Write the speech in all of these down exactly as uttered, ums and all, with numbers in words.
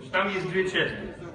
Там есть две части.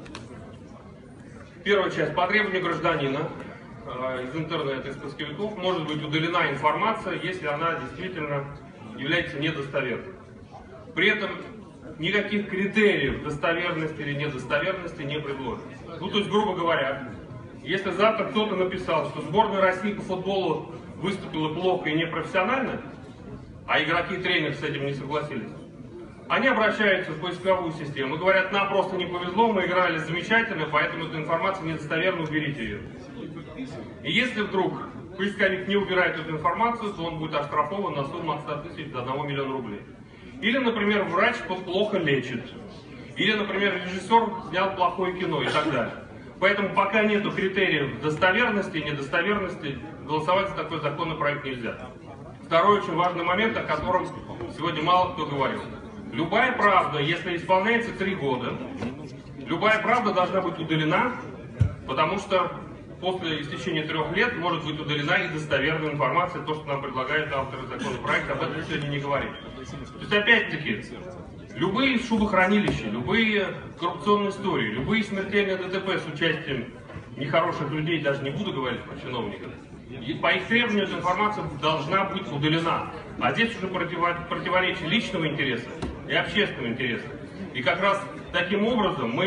Первая часть. По требованию гражданина э, из интернета, из поисковиков может быть удалена информация, если она действительно является недостоверной. При этом никаких критериев достоверности или недостоверности не предложено. Ну, то есть, грубо говоря, если завтра кто-то написал, что сборная России по футболу выступила плохо и непрофессионально, а игроки и тренер с этим не согласились, они обращаются в поисковую систему и говорят: нам просто не повезло, мы играли замечательно, поэтому эта информация недостоверна, уберите ее. И если вдруг поисковик не убирает эту информацию, то он будет оштрафован на сумму от ста тысяч до одного миллиона рублей. Или, например, врач плохо лечит. Или, например, режиссер снял плохое кино и так далее. Поэтому пока нету критериев достоверности и недостоверности, голосовать за такой законопроект нельзя. Второй очень важный момент, о котором сегодня мало кто говорил. Любая правда, если исполняется три года, любая правда должна быть удалена, потому что после истечения трех лет может быть удалена и достоверная информация, то, что нам предлагают авторы законопроекта, об этом сегодня не говорить. То есть, опять-таки, любые шубохранилища, любые коррупционные истории, любые смертельные ДТП с участием нехороших людей, даже не буду говорить про чиновников, и по их требованию эта информация должна быть удалена. А здесь уже противоречие личного интереса и общественного интереса. И как раз таким образом мы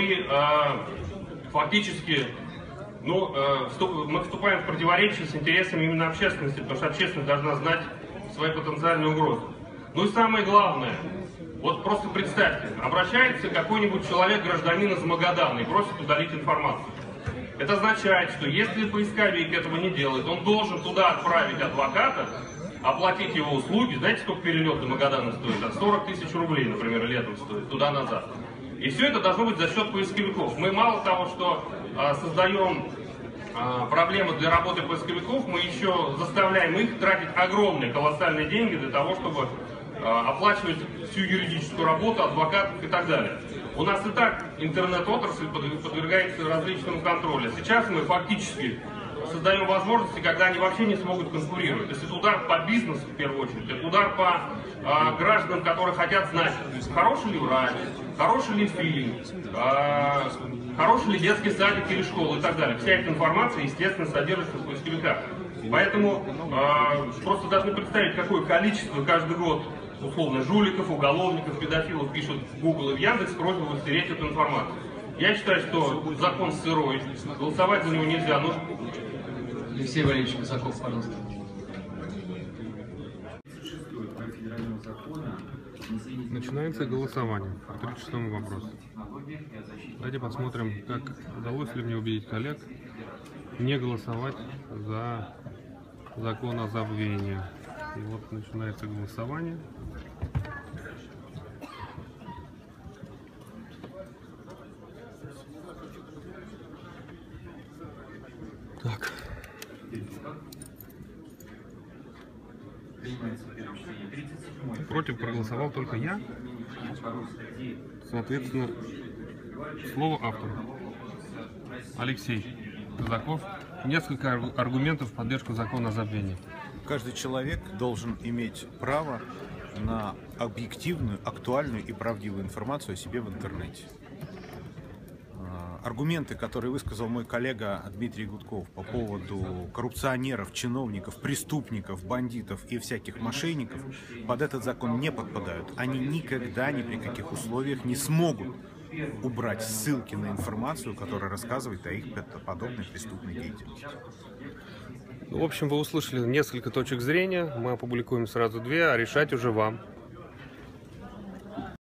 э, фактически ну, э, вступ, мы вступаем в противоречие с интересами именно общественности, потому что общественность должна знать свои потенциальные угрозы. Ну и самое главное, вот просто представьте, обращается какой-нибудь человек, гражданин из Магадана, и просит удалить информацию. Это означает, что если поисковик этого не делает, он должен туда отправить адвоката, оплатить его услуги. Знаете, сколько перелет до Магадана стоит? От сорок тысяч рублей, например, летом стоит, туда-назад. И все это должно быть за счет поисковиков. Мы мало того, что а, создаем а, проблемы для работы поисковиков, мы еще заставляем их тратить огромные, колоссальные деньги для того, чтобы а, оплачивать всю юридическую работу, адвокатов и так далее. У нас и так интернет-отрасль подвергается различному контролю. Сейчас мы фактически создаем возможности, когда они вообще не смогут конкурировать. То есть это удар по бизнесу в первую очередь, это удар по а, гражданам, которые хотят знать, хороший ли врач, хороший ли фильм, а, хороший ли детский садик или школа и так далее. Вся эта информация, естественно, содержится в поисковиках. Поэтому а, просто должны представить, какое количество каждый год условно жуликов, уголовников, педофилов пишут в Google и в Яндекс просьбу стереть эту информацию. Я считаю, что закон сырой, голосовать за него нельзя. Но... Алексей Валерьевич Высоков, пожалуйста. Начинается голосование по тридцать шестому вопросу. Давайте посмотрим, как удалось ли мне убедить коллег не голосовать за закон о забвении. И вот начинается голосование. Так. Против проголосовал только я. Соответственно, слово автору. Алексей Казаков. Несколько аргументов в поддержку закона о забвении. Каждый человек должен иметь право на объективную, актуальную и правдивую информацию о себе в интернете. Аргументы, которые высказал мой коллега Дмитрий Гудков по поводу коррупционеров, чиновников, преступников, бандитов и всяких мошенников, под этот закон не подпадают. Они никогда ни при каких условиях не смогут убрать ссылки на информацию, которая рассказывает о их подобной преступной деятельности. В общем, вы услышали несколько точек зрения, мы опубликуем сразу две, а решать уже вам.